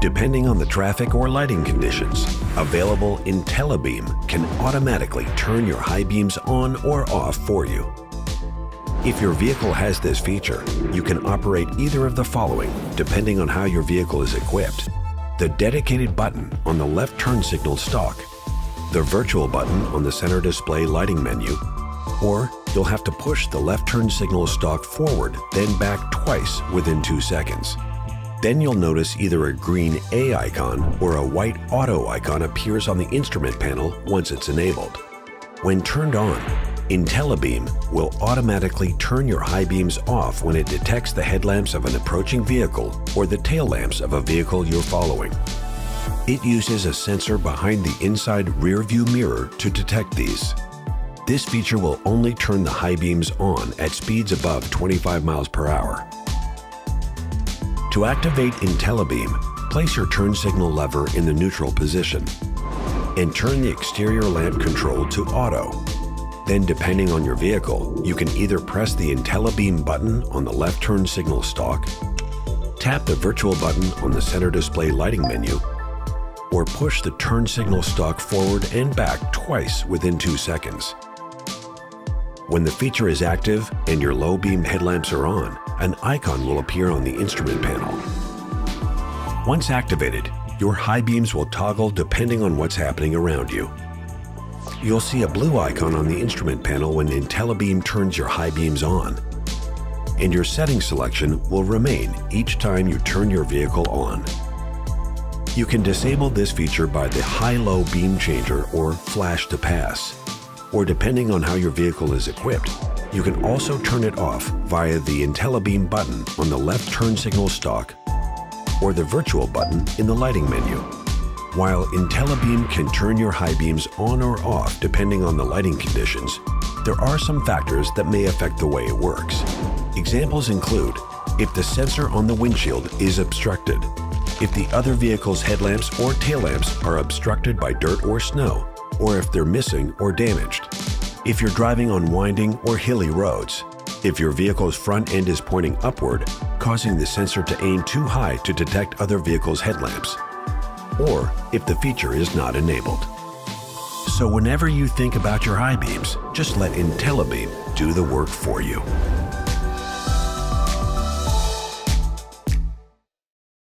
Depending on the traffic or lighting conditions, available Intellibeam can automatically turn your high beams on or off for you. If your vehicle has this feature, you can operate either of the following depending on how your vehicle is equipped: the dedicated button on the left turn signal stalk, the virtual button on the center display lighting menu, or you'll have to push the left turn signal stalk forward, then back twice within 2 seconds. Then you'll notice either a green A icon or a white auto icon appears on the instrument panel once it's enabled. When turned on, Intellibeam will automatically turn your high beams off when it detects the headlamps of an approaching vehicle or the tail lamps of a vehicle you're following. It uses a sensor behind the inside rear view mirror to detect these. This feature will only turn the high beams on at speeds above 25 miles per hour. To activate Intellibeam, place your turn signal lever in the neutral position and turn the exterior lamp control to auto. Then, depending on your vehicle, you can either press the Intellibeam button on the left turn signal stalk, tap the virtual button on the center display lighting menu, or push the turn signal stalk forward and back twice within 2 seconds. When the feature is active and your low beam headlamps are on, an icon will appear on the instrument panel. Once activated, your high beams will toggle depending on what's happening around you. You'll see a blue icon on the instrument panel when Intellibeam turns your high beams on, and your setting selection will remain each time you turn your vehicle on. You can disable this feature by the high-low beam changer or flash to pass, or depending on how your vehicle is equipped, you can also turn it off via the Intellibeam button on the left turn signal stalk or the virtual button in the lighting menu. While Intellibeam can turn your high beams on or off depending on the lighting conditions, there are some factors that may affect the way it works. Examples include if the sensor on the windshield is obstructed, if the other vehicle's headlamps or tail lamps are obstructed by dirt or snow, or if they're missing or damaged, if you're driving on winding or hilly roads, if your vehicle's front end is pointing upward, causing the sensor to aim too high to detect other vehicles' headlamps, or if the feature is not enabled. So whenever you think about your high beams, just let Intellibeam do the work for you.